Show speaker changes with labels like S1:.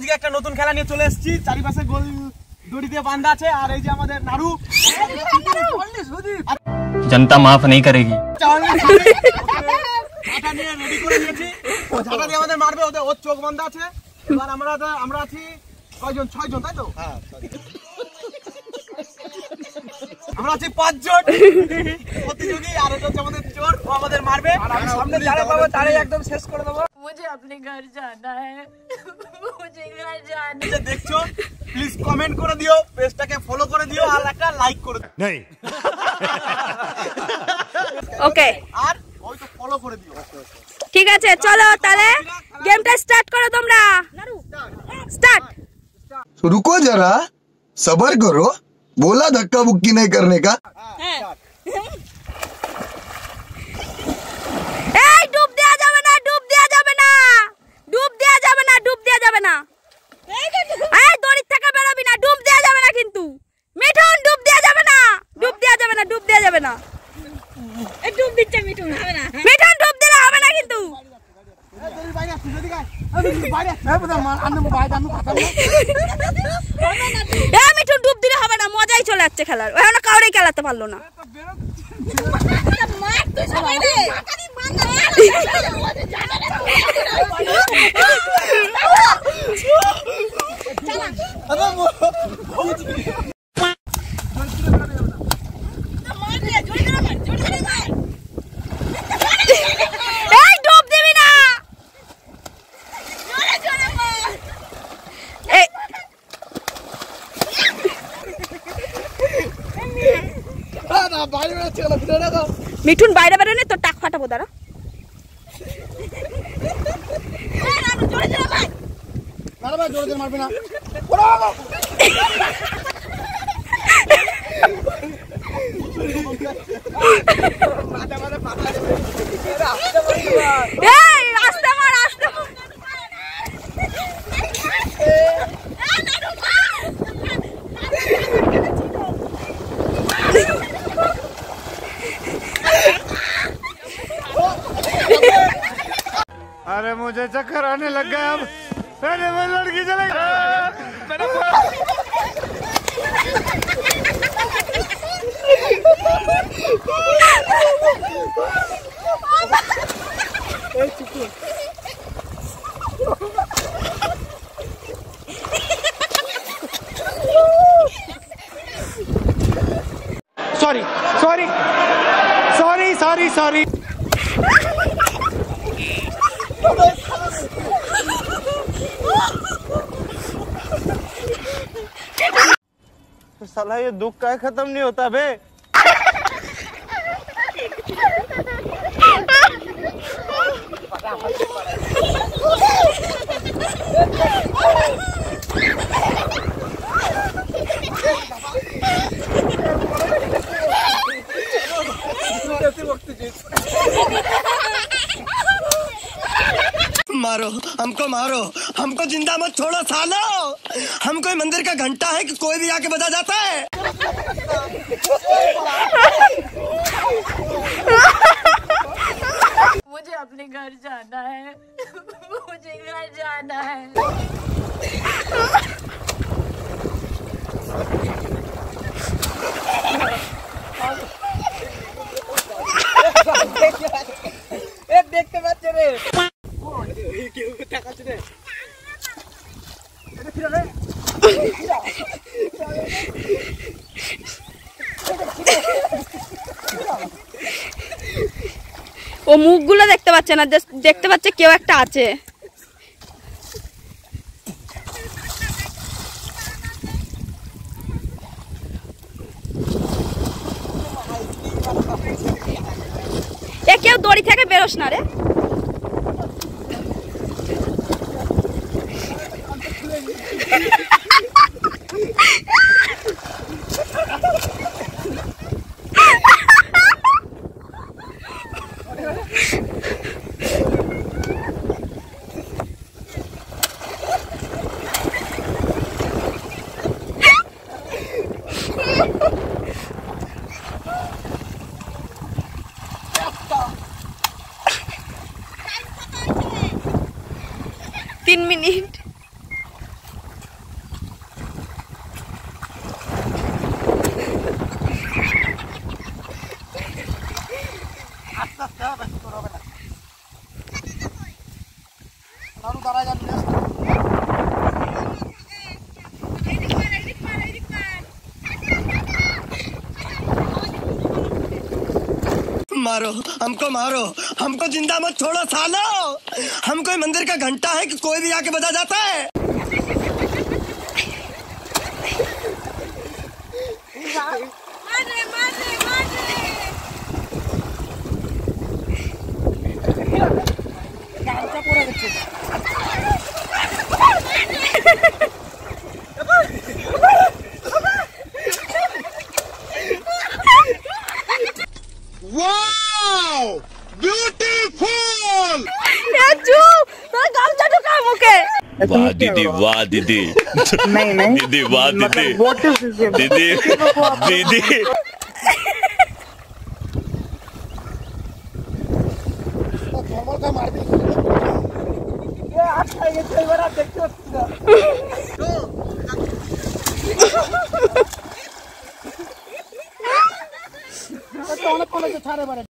S1: আজকে একটা নতুন খেলা নিয়ে চলে এসেছি। চারিপাশে গোল দড়ি দিয়ে বাঁধা আছে আর এই যে আমাদের নাড়ু
S2: जनता माफ नहीं करेगी।
S1: আটা নিয়ে রেডি করে নিয়েছি। ও ঝাঁটা দিয়ে আমাদের মারবে, ওর চোখ বাঁধা আছে। এবার আমরা আছি কয়জন? 6 জন, তাই তো? হ্যাঁ, আমরা আছি 5 জন প্রতিযোগী। আর এটা হচ্ছে আমাদের চোর, ও আমাদের মারবে। সামনে যারা পাবো তারাই একদম শেষ করে দেবো।
S3: मुझे अपने घर जाना है, मुझे घर जाना
S1: है। देखছো, प्लीज कमेंट করে দিও, পেজটাকে ফলো করে দিও আর একটা লাইক করে দিও।
S4: नहीं
S3: ওকে,
S1: আর ওই তো ফলো করে দিও।
S3: ঠিক আছে, চলো তাহলে গেমটা স্টার্ট করো তোমরা। স্টার্ট।
S5: रुको जरा, सबर करो, बोला धक्का बुक्की नहीं करने का।
S3: এই ডুব দেয়া যাবে না, ডুব দেয়া যাবে না, ডুব দেয়া যাবে না, ডুব দেয়া যাবে না। এই দড়ি থেকে বেরোবি না, ডুব দেয়া যাবে না কিন্তু। মিঠুন ডুব দেয়া যাবে না, ডুব দেয়া যাবে না, ডুব দেয়া যাবে না। এই ডুব দিচ্ছে মিঠুন, হবে না। মিঠুন ডুব দিলে হবে না কিন্তু। মিঠুন ডুব দিলে হবে না, মজাই চলে যাচ্ছে খেলার। ওখানে কাউরেই খেলাতে পারলো না। মিঠুন বাইরে বেরোলে তো টাক ফাটাবো। দাঁড়া,
S1: মারবে না।
S3: আস্তে মার, আস্তে মার।
S4: अरे मुझे चक्कर आने लग गया अब। अरे मैं लड़की चले
S1: sorry sorry sorry sorry sorry. साला ये दुख का खत्म नहीं होता बे।
S5: मारो हमको, मारो हमको, जिंदा मत छोड़ो सालो। हम कोई मंदिर का घंटा है कि कोई भी आके बजा जाता है।
S3: मुझे अपने घर जाना है, मुझे घर जाना है।
S1: দেখতে পাচ্ছে রে, দেখাচ্ছে রে।
S3: ও মুখগুলো দেখতে পাচ্ছে না, দেখতে পাচ্ছে কেউ একটা আছে। এ কেউ দড়ি থেকে বেরোস না রে।
S5: मारो हमको जिंदा मत छोड़ो सालो। हम कोई मंदिर का घंटा है कि कोई भी आके बजा जाता है।
S4: Wow beautiful.
S6: वाह दीदी वाह दीदी
S7: नहीं
S6: दीदी वाह दीदी दीदी दीदी
S1: देखते